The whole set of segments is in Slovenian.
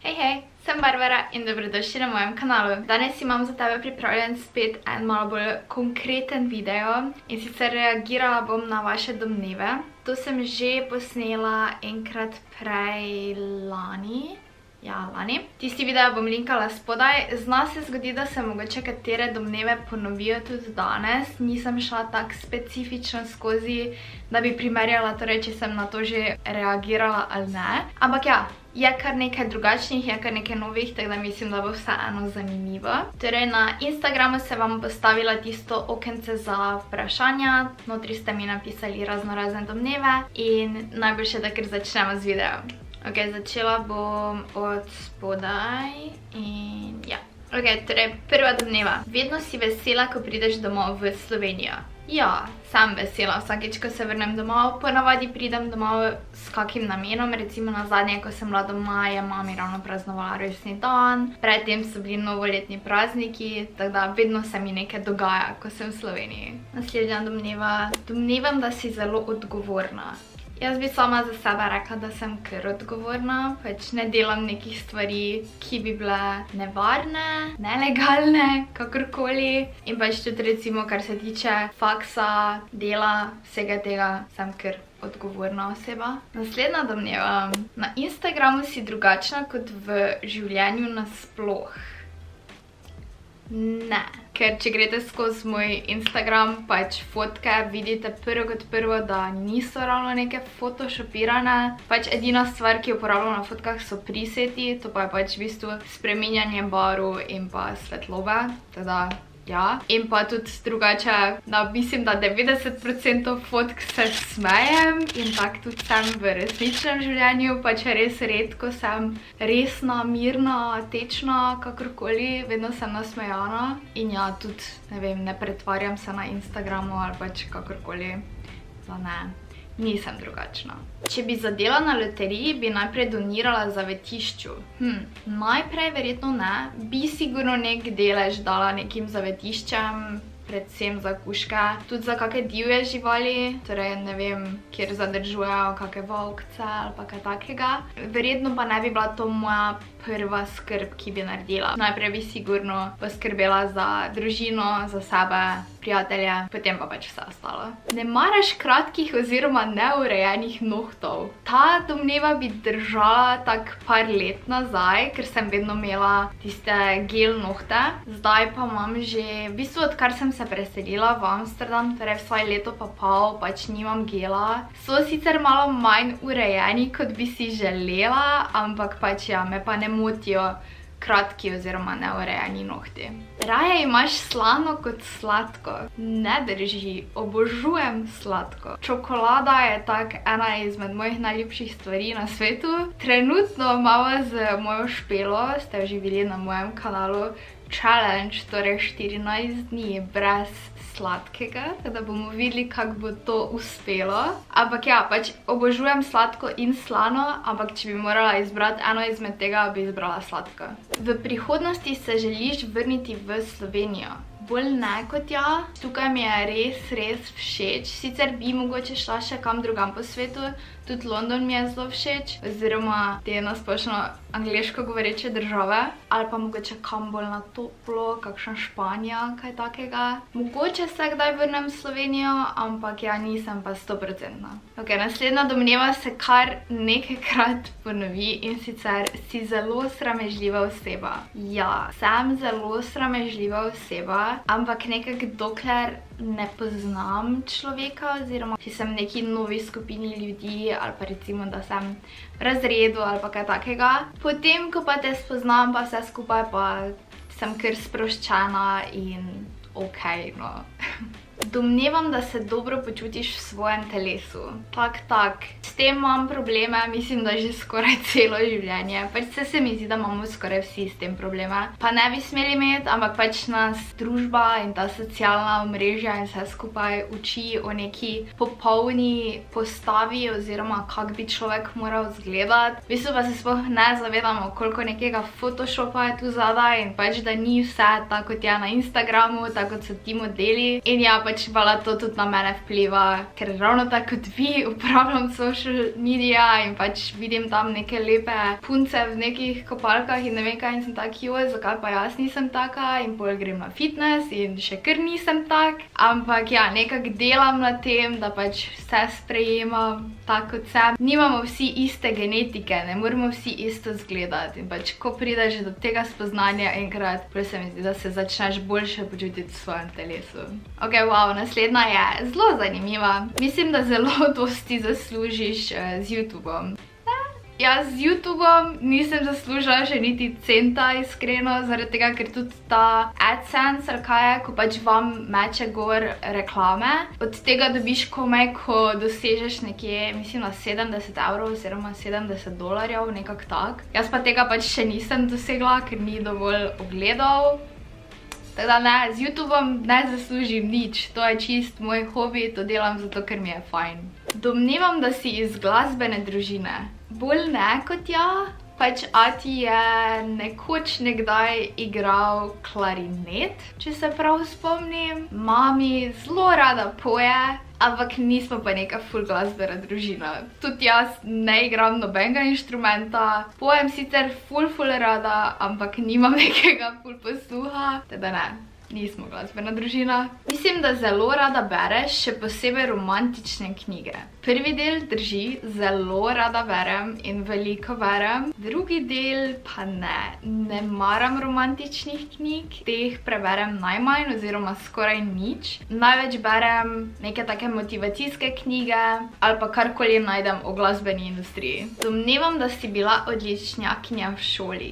Hej, sem Barbara in dobrodošli na mojem kanalu. Danes imam za tebe pripravljen spet en malo bolj konkreten video in sicer reagirala bom na vaše domneve. To sem že posnela enkrat prej lani. Tisti video bom linkala spodaj. Zna se zgodi, da se mogoče katere domneve ponovijo tudi danes. Nisem šla tako specifično skozi, da bi primerjala, torej, če sem na to že reagirala ali ne. Ampak ja, je kar nekaj drugačnih, je kar nekaj novih, tako da mislim, da bo vseeno zanimivo. Torej, na Instagramu se vam postavila tisto okence za vprašanja. Notri ste mi napisali raznorazne domneve in najboljše, da kar začnemo z videom. Ok, začela bom od spodaj in ja. Ok, torej prva domneva. Vedno si vesela, ko prideš domov v Slovenijo. Ja, sem vesela vsakeč, ko se vrnem domov. Ponavadi pridem domov s kakim namenom. Recimo nazadnje, ko sem bila doma, je mami ravno praznovala rojstni dan. Predtem so bili novoletni prazniki, tako da vedno se mi nekaj dogaja, ko sem v Sloveniji. Naslednja domneva. Domnevam, da si zelo odgovorna. Jaz bi sama za sebe rekla, da sem kar odgovorna, pač ne delam nekih stvari, ki bi bile nevarne, nelegalne, kakorkoli. In pač tudi recimo, kar se tiče faksa, dela, vsega tega, sem kar odgovorna oseba. Naslednja domneva. Na Instagramu si drugačna kot v življenju nasploh. Ne. Ker če greste skozi moj Instagram, pač fotke, vidite prvo, da niso ravno neke photoshopirane. Pač edina stvar, ki jo uporabljam na fotkah, so preseti, to pa je pač v bistvu spreminjanje barv in pa svetlobe, teda ja. In pa tudi drugače, da mislim, da 90% fotk se smejem in tak tudi sem v resničnem življenju, pač res redko sem resna, mirna, tečna, kakorkoli, vedno sem nasmejana. In ja, tudi, ne vem, ne pretvarjam se na Instagramu ali pač kakorkoli, da ne. Nisem drugačna. Če bi zadela na loteriji, bi najprej donirala zavetišču. Najprej verjetno ne. Bi sigurno nek delež dala nekim zavetiščem, predvsem za kužke, tudi za kakšne divje živali, torej ne vem, kjer zadržujejo kakšne volkce ali pa kaj takega. Verjetno pa ne bi bila to moja prva skrb, ki bi naredila. Najprej bi sigurno poskrbela za družino, za sebe, prijatelje, potem pa pač vse ostalo. Ne maraš kratkih oziroma neurejenih nohtov. Ta domneva bi držala tak par let nazaj, ker sem vedno imela tiste gel nohte. Zdaj pa imam že, v bistvu odkar sem se preselila v Amsterdam, torej vsaj leto pa pol, pač nimam gela. So sicer malo manj urejeni, kot bi si želela, ampak pač ja, me pa ne motijo kratki oziroma neurejeni nohti. Raje imaš slano kot sladko. Ne drži, obožujem sladko. Čokolada je tak ena izmed mojih najljubših stvari na svetu. Trenutno imamo z mojo Špelo, ste že bili na mojem kanalu, challenge, torej 14 dni brez sladkega, da bomo videli, kako bo to uspelo. Ampak ja, pač obožujem sladko in slano, ampak če bi morala izbrati eno izmed tega, bi izbrala sladko. V prihodnosti se želiš vrniti v Slovenijo? Bolj ne kot ja. Tukaj mi je res všeč. Sicer bi mogoče šla še kam drugam po svetu, tudi London mi je zelo všeč, oziroma te nasplošno angleško govoreče države, ali pa mogoče kam bolj na toplo, kakšna Španija, kaj takega. Mogoče se kdaj vrnem v Slovenijo, ampak ja, nisem pa 100%. Ok, naslednja domneva se kar nekajkrat ponovi in sicer si zelo sramežljiva oseba. Ja, sem zelo sramežljiva oseba, ampak nekako dokler ne poznam človeka oziroma če sem v neki novi skupini ljudi ali pa recimo, da sem v razredu ali pa kaj takega. Potem, ko pa te spoznam pa vse skupaj, pa sem kar sproščena in ok, no. Domnevam, da se dobro počutiš v svojem telesu. Tak. S tem imam probleme, mislim, da že skoraj celo življenje. Pač se mi zdi, da imamo skoraj vsi s tem probleme. Pa ne bi smeli imeti, ampak pač nas družba in ta socialna omrežja in vse skupaj uči o neki popolni postavi oziroma kak bi človek moral izgledati. V bistvu pa se sploh ne zavedamo, koliko nekega photoshopa je tu zadaj in pač, da ni vse tako kot je na Instagramu, tako kot so ti modeli. In ja, pač vala to tudi na mene vpliva, ker ravno tako kot vi uporabljam social media in pač vidim tam neke lepe punce v nekih kopalkah in ne vem kaj in sem tak, joj, zakaj pa jaz nisem taka in pol grem na fitness in še kar nisem tak, ampak ja, nekako delam na tem, da pač vse sprejemam tako kot sem. Nimamo vsi iste genetike, ne moramo vsi isto izgledati in pač ko prideš do tega spoznanja enkrat, pol se mi zdi, da se začneš boljše počutiti v svojem telesu. Ok, wow, naslednja je zelo zanimiva. Mislim, da zelo dosti zaslužiš z YouTubeom. Jaz z YouTubeom nisem zaslužila še niti centa, iskreno, zaradi tega, ker tudi ta AdSense, ali kaj je, ko pač vam meče gor reklame, od tega dobiš komaj, ko dosežeš nekje, mislim, na 70 evrov oziroma $70, nekak tak. Jaz pa tega pač še nisem dosegla, ker ni dovolj ogledov. Tako da ne, z YouTubeom ne zaslužim nič, to je čist moj hobi, to delam zato, ker mi je fajn. Domnevam, da si iz glasbene družine. Bolj ne kot ja, pač ati je nekoč nekdaj igral klarinet, če se prav spomnim. Mami zelo rada poje, ampak nismo pa neka ful glasbena družina. Tudi jaz ne igram nobenega inštrumenta, pojem sicer ful rada, ampak nimam nekega ful posluha, teda ne. Nismo glasbena družina. Mislim, da zelo rada bereš, še posebej romantične knjige. Prvi del drži, zelo rada berem in veliko berem. Drugi del pa ne. Ne maram romantičnih knjig, teh preberem najmanj oziroma skoraj nič. Največ berem neke take motivacijske knjige ali pa karkoli najdem o glasbeni industriji. Domnevam, da si bila odličnjakinja v šoli.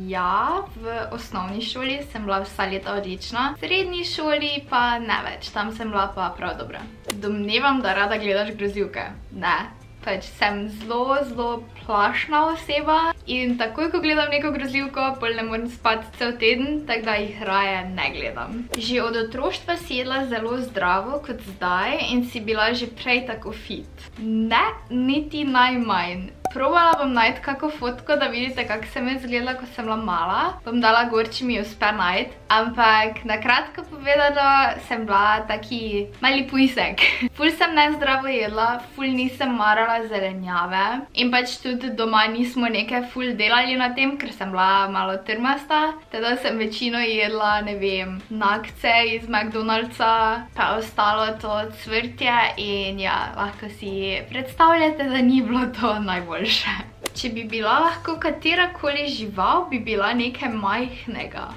Ja, v osnovni šoli sem bila vsa leta odlična. V srednji šoli pa ne več, tam sem bila pa prav dobra. Domnevam, da rada gledaš grozljivke. Ne, pač sem zelo plašna oseba in takoj, ko gledam neko grozljivko, pol ne morem spati cel teden, tako da jih raje ne gledam. Že od otroštva si jedla zelo zdravo kot zdaj in si bila že prej tako fit. Ne, niti najmanj. Probala bom najti kako fotko, da vidite, kako sem izgledala, ko sem bila mala. Bom dala gor, če mi uspe najti. Ampak na kratko povedano, sem bila taki mali pujsek. Ful sem nezdravo jedla, ful nisem marala zelenjave. In pač tudi doma nismo nekaj ful delali na tem, ker sem bila malo trmasta. Teda sem večino jedla, ne vem, nakce iz McDonald'sa, pa ostalo to cvrtje in ja, lahko si predstavljate, da ni bilo to najbolj. Če bi bila lahko katerakoli žival, bi bila nekaj majhnega.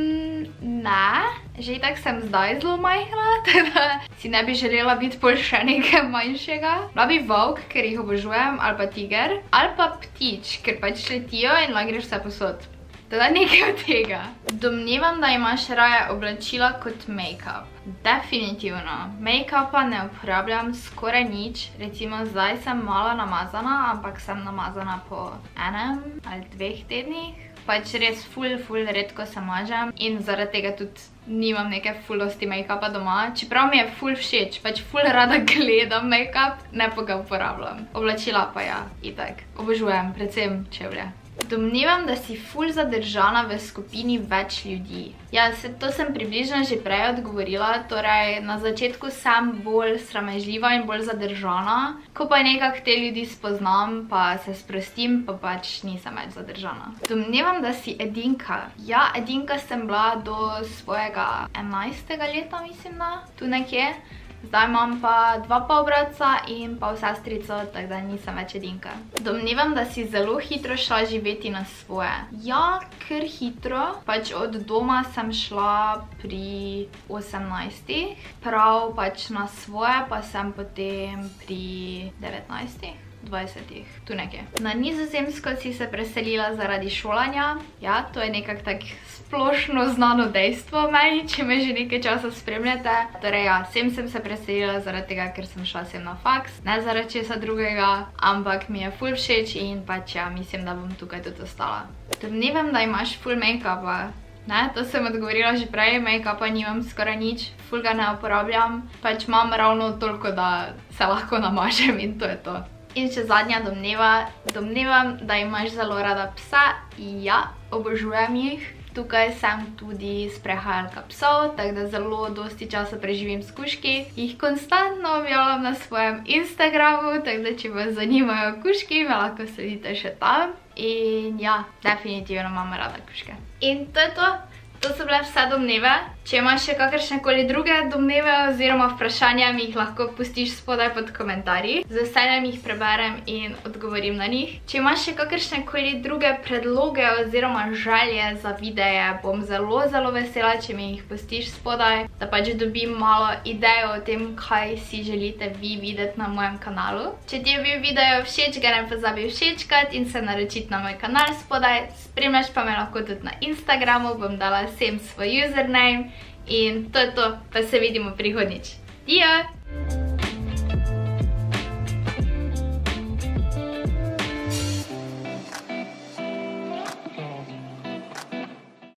Ne, že itak sem zdaj zelo majhna, teda si ne bi želela biti pol še nekaj manjšega. Bila bi volk, ker jih obožujem, ali pa tiger, ali pa ptič, ker pač letijo in lahko greš vse posod. Teda nekaj od tega. Domnevam, da imaš raje oblačila kot make-up. Definitivno. Make-upa ne uporabljam skoraj nič. Recimo zdaj sem malo namazana, ampak sem namazana po 1 ali 2 tednih. Pač res ful redko se mažem in zaradi tega tudi nimam neke ful dosti make-upa doma. Čeprav mi je ful všeč, pač ful rada gledam make-up, ne pa ga uporabljam. Oblačila pa ja, itak. Obožujem, predvsem čevlje. Domnevam, da si ful zadržana v skupini več ljudi. Ja, to sem približno že prej odgovorila, torej na začetku sem bolj sramežljiva in bolj zadržana. Ko pa nekako te ljudi spoznam, pa se sprostim, pa pač nisem več zadržana. Domnevam, da si edinka. Ja, edinka sem bila do svojega 11. leta, mislim da, tu nekje. Zdaj imam pa 2 polbratca in pa sestrico, tako da nisem več edinka. Domnevam, da si zelo hitro šla živeti na svoje. Ja, kar hitro. Pač od doma sem šla pri 18. Prav pač na svoje pa sem potem pri 19. 20, tu nekje. Na Nizozemsko si se preselila zaradi šolanja. Ja, to je nekako tak splošno znano dejstvo meni, če me že nekaj časa spremljate. Torej ja, sem se preselila zaradi tega, ker sem šla sem na faks. Ne zaradi česa drugega, ampak mi je ful všeč in pač ja, mislim, da bom tukaj tudi ostala. Domnevam, da imaš ful make-upa. Ne, to sem odgovorila že prej, make-upa nimam skoraj nič, ful ga ne uporabljam. Pač imam ravno toliko, da se lahko namažem in to je to. In še zadnja domnevam, da imaš zelo rada psa. Ja, obožujem jih. Tukaj sem tudi sprehajalka psov, tako da zelo dosti časa preživim s kužki. Jih konstantno objavljam na svojem Instagramu, tako da če vas zanimajo kužki, me lahko sledite še tam. In ja, definitivno imam rada kužke. In to je to. To so bile vse domneve. Če imaš še kakršnekoli druge domneve oziroma vprašanja, mi jih lahko pustiš spodaj pod komentarji. Z veseljem jih preberem in odgovorim na njih. Če imaš še kakršnekoli druge predloge oziroma želje za videe, bom zelo vesela, če mi jih pustiš spodaj, da pač dobim malo idejo o tem, kaj si želite vi videti na mojem kanalu. Če ti je bil video všeč, ga ne pozabi všečkati in se naročiti na moj kanal spodaj. Spremljaš pa me lahko tudi na Instagramu, bom dala vsem svoj username in to je to, pa se vidimo prihodnjič. Dio!